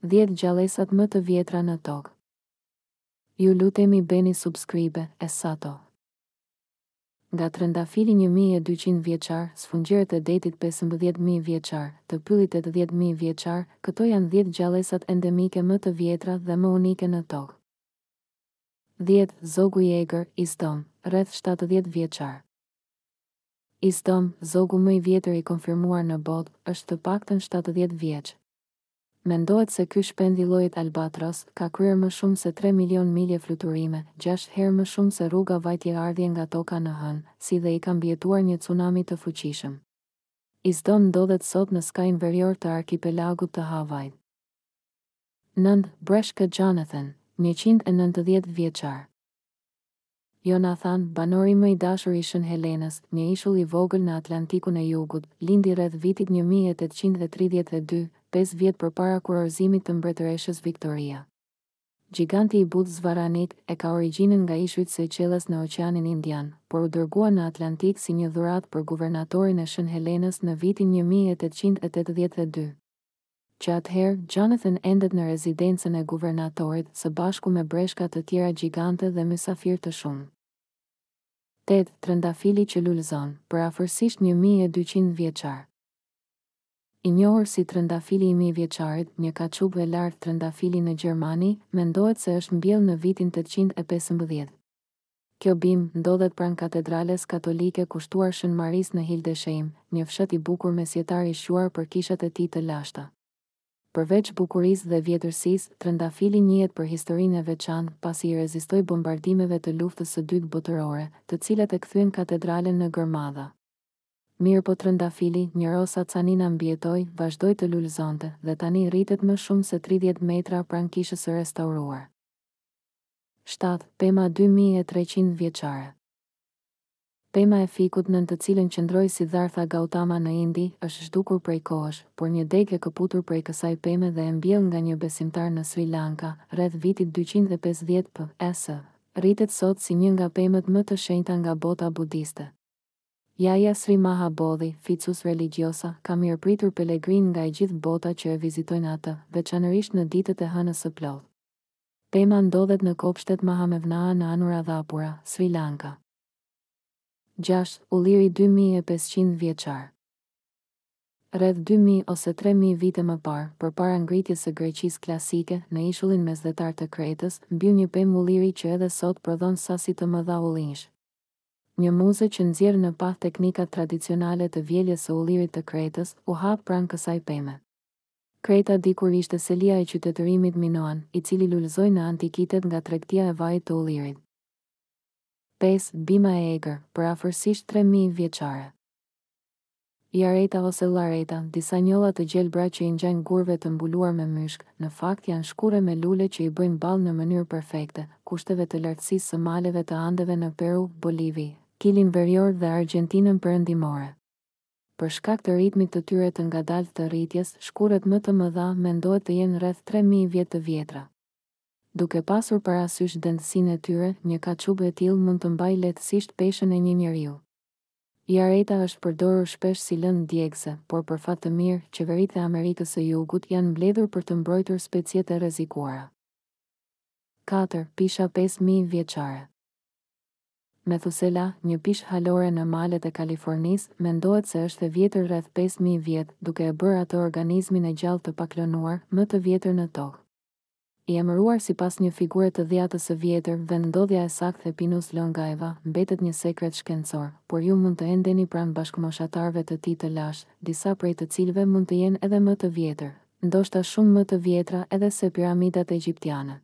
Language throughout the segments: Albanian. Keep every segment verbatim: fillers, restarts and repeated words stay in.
dhjetë gjallesat më të vjetra në Tokë. Ju lutemi bëni subscribe, Essato. Nga trëndafili një mijë e dyqind vjeçar, sfungjërët e detit pesëmbëdhjetë mijë vjeçar, të pyllit tetëdhjetë mijë vjeçar, këto janë dhjetë gjallesat endemike më të vjetra dhe më unike në Tokë. dhjetë Zogu i egër, Isdom, rreth shtatëdhjetë vjeçar. Isdom, zogu më i vjetër i konfirmuar në botë, është të paktën shtatëdhjetë vjeç. Mendohet se ky shpendi i llojit albatros ka kryer më shumë se tre milion milje fluturime, gjashtë herë më shumë se rruga vajtje ardhje nga toka në hënë, si dhe i ka mbijetuar një tsunami të fuqishëm. Isdom ndodhet sot në skajin verior të arkipelagut të Havajt. nëntë Breshkët Jonathan, njëqind e nëntëdhjetë vjeçar. Jonathan, banori më i dashur i Shën Helenës, një ishull i vogël në Atlantikun e Jugut, lindi rreth vitit një mijë e tetëqind e tridhjetë e dy, pesë vjet përpara kurorëzimit të mbretëreshës Viktoria. Gjiganti i butë zvaranik e ka origjinën nga ishujt Seychelles në Oqeanin Indian, por u dërgua në Atlantik si një dhuratë për guvernatorin e Shën Helenës në vitin një mijë e tetëqind e tetëdhjetë e dy. Që atëherë, Jonathan endet në rezidencën e guvernatorit së bashku me breshka të tjera gjigante dhe mysafir të shumë. tetë Trëndafili që lulëzon, përafërsisht një mijë e dyqind vjeçar. I njohur si trëndafili i mijë vjeçarit, një kaçub e lartë trëndafili në Gjermani, mendohet se është mbjell në vitin tetëqind e pesëmbëdhjetë. Kjo bimë ndodhet pranë katedrales katolike kushtuar Shën Maris në Hildesheim, një fshat i bukur mesjetar i shquar për kishat e tij të lashta. Përveç bukurisë dhe vjetërsisë, trëndafili njihet për historinë e veçantë pasi i rezistoi bombardimeve të luftës së dytë botërore, të cilat e kthyen katedralen në gërmadha. Mirë po trëndafili, një rosa canina mbijetoi, vazhdoi të lulëzonte dhe tani rritet më shumë se tridhjetë metra pranë kishës së restauruar. shtatë Pema dy mijë e treqind vjeçare. Pema e fikut nën të cilën qëndroi Siddhartha Gautama në Indi, është zhdukur prej kohësh, por një degë e kaputur prej kësaj peme dhe e mbjell nga një besimtar në Sri Lanka, rreth vitit dyqind e pesëdhjetë P S, rritet sot si një nga pemët më të shenjta nga bota budiste. Jaja Sri Maha Bodhi, ficus religiosa, ka mirëpritur pelegrin nga e gjithë bota që e vizitojnë atë, veçanërisht në ditët e hënës së plotë. Pema ndodhet në kopshtet Mahamevnaha në Anuradhapura, Sri Lanka. gjashtë Ulliri dy mijë e pesëqind vjeçar. Rreth dy mijë ose tre mijë vite më parë, përpara ngritjes së Greqisë klasike, në ishullin mesdhetar të Kretës, mbyll një pemë ulliri që edhe sot prodhon sasi të mëdha ullinsh. Një muze që nxjerr në pas teknikat tradicionale të vjeljes së ullirit të Kretës, u hap pranë kësaj peme. Kreta dikur ishte selia e qytetërimit Minoan, i cili lulëzoi në antikitet nga tregtia e vajit të ullirit. pesë Bima e egër, përafërsisht tre mijë vjeçare. Jareta ose llareta, disa njolla të gjelbra që i ngjajnë gurve të mbuluar me myshk, në fakt janë shkure me lule që i bëjnë ballë në mënyrë perfekte, kushteve të lartësisë së maleve të Andeve në Peru, Bolivi, Kilin Verior dhe Argjentinën perëndimore. Për shkak të ritmit të tyre të ngadaltë të rritjes, shkuret më të mëdha mendohet të jenë rreth tre mijë vjet të vjetra. Duke pasur parasysh dentësinë e tyre, një kaçub e tillë mund të mbajë lehtësisht peshën e një njeriu. Jareta është përdorur shpesh si lëndë djegëse, por për fat të mirë, qeveritë e Amerikës së Jugut janë mbledhur për të mbrojtur speciet e rrezikuara. katër Pisha pesë mijë vjeçare. Methusela, një pishë halore në malet e Kalifornisë, mendohet se është e vjetër rreth pesë mijë vjet, duke e bërë atë organizmin e gjallë të paklonuar, më të vjetër në Tokë. I emëruar sipas një figure të dhjatës së vjetër, vendodhja e saktë e Pinus Longaeva mbetet një sekret shkencor, por ju mund të endeni pranë bashkëmoshatarëve të tij të lashtë, disa prej të cilëve mund të jenë edhe më të vjetër, ndoshta shumë më të vjetra edhe se piramidat egjiptiane.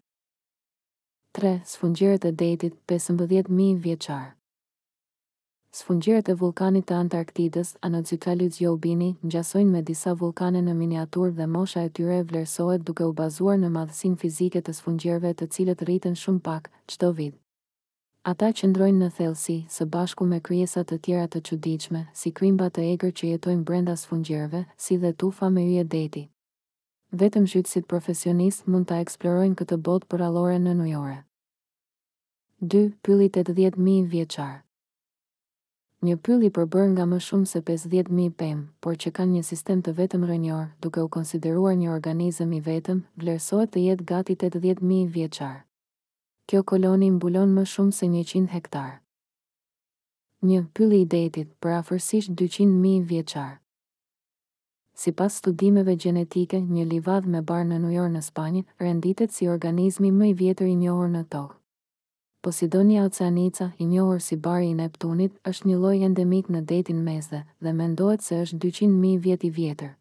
tre Sfungjërët e detit, pesëmbëdhjetë mijë vjeçar. Sfungjërët e vulkanit të Antarktidës, Anozykalys-Joubini, ngjasojnë me disa vulkane në miniaturë dhe mosha e tyre vlerësohet duke u bazuar në madhësinë fizike të sfungjërëve të cilët rriten shumë pak çdo vit. Ata qëndrojnë në thellësi, së bashku me krijesa të tjera të çuditshme, si krimba të egër që jetojnë brenda sfungjërëve, si dhe tufa me yje deti. Vetëm zhytësit profesionistë mund ta eksplorojnë këtë botë përrallore në ujore. dy Pylli tetëdhjetë mijë vjeçar. Një pyll i përbër nga më shumë se pesëdhjetë mijë pemë, por që kanë një sistem të vetëm rënjor, duke u konsideruar një organizëm i vetëm, vlerësohet të jetë gati tetëdhjetë mijë vjeçar. Kjo koloni mbulon më shumë se njëqind hektar. Një pylli i Dhjetit, për afërsisht dyqind mijë vjeçar. Sipas studimeve gjenetike, një livadë me barë në New York në Spanjë renditet si organizmi më i vjetër i njohur në Tokë. Posidonia oceanica, i njohur si bari i Neptunit, është një lloj endemik në Detin Mesdhe dhe mendohet se është dyqind mijë vjet i vjetër.